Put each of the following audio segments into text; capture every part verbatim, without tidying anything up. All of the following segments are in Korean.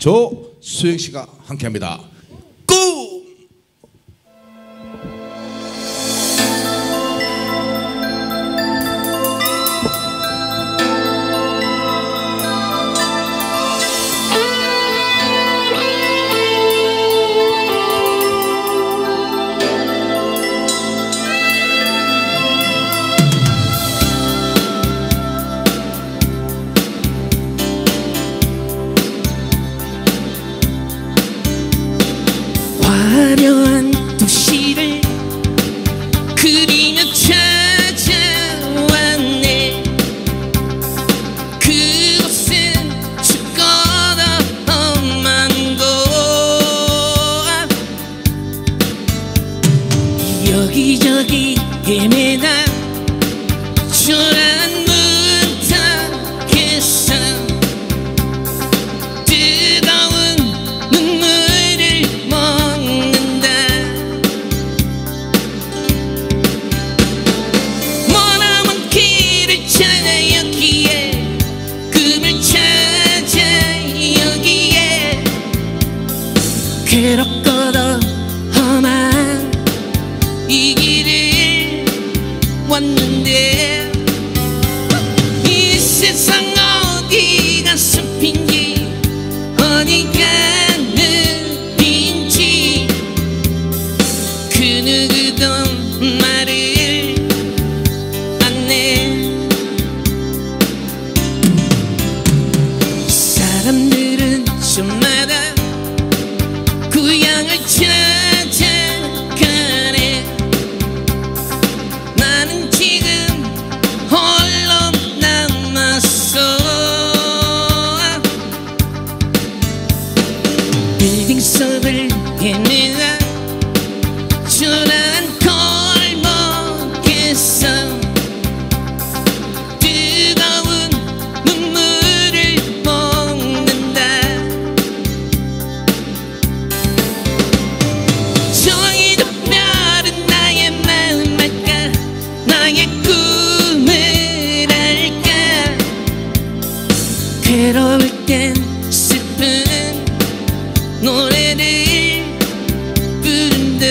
조수영 씨가 함께합니다. 고! 화려한 도시를 그리며 찾아왔네. 그곳은 춥거나 험한 곳. 여기저기 헤매다 초라한 문턱에서 뜨거운 눈물을 먹는다. 머나먼 길을 찾아 여기에, 꿈을 찾아 여기에, 괴롭고도 험한 이 길을 왔는데, 이 세상 어디가 숲인지 어디가 늪인지 그 누구도 말을 안 해. 사람들은 저마다 고향을 찾아가네. 나는 지금 홀로 남았어. 빌딩 속을 헤매다 초라한 골목에서 뜨거운 눈물을 먹는다. 저기도 별은 나의 마음 알까, 나의 꿈을 알까. 괴로울 땐 슬픈 노래를 부른다.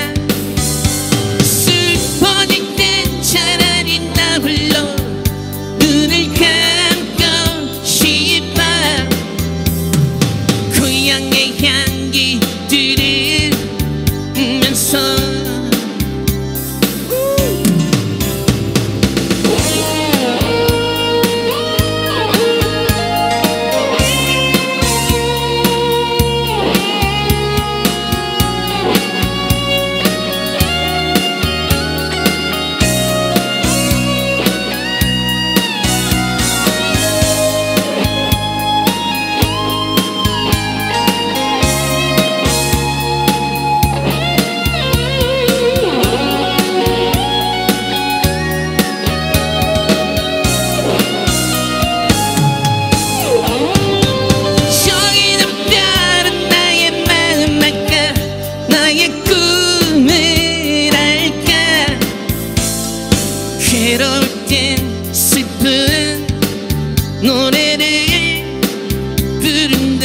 슬퍼질 땐 차라리 나 홀로 눈을 감고 싶어. 고향의 향기 들으면서 괴로울 땐 슬픈 노래를 부른다.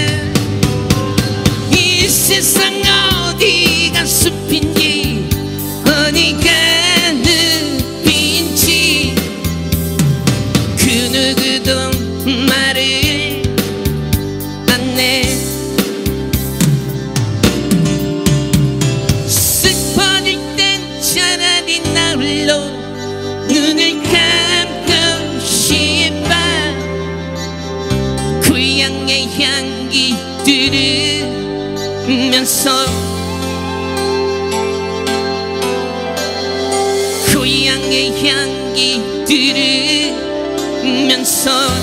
이 세상 어디가 숲인지 어디가 늪인지 그 누구도 말을 안 해. 슬퍼질 땐 차라리 나 홀로 눈을 감고 싶어. 고향의 향기 들으면서 고향의 향기 들으면서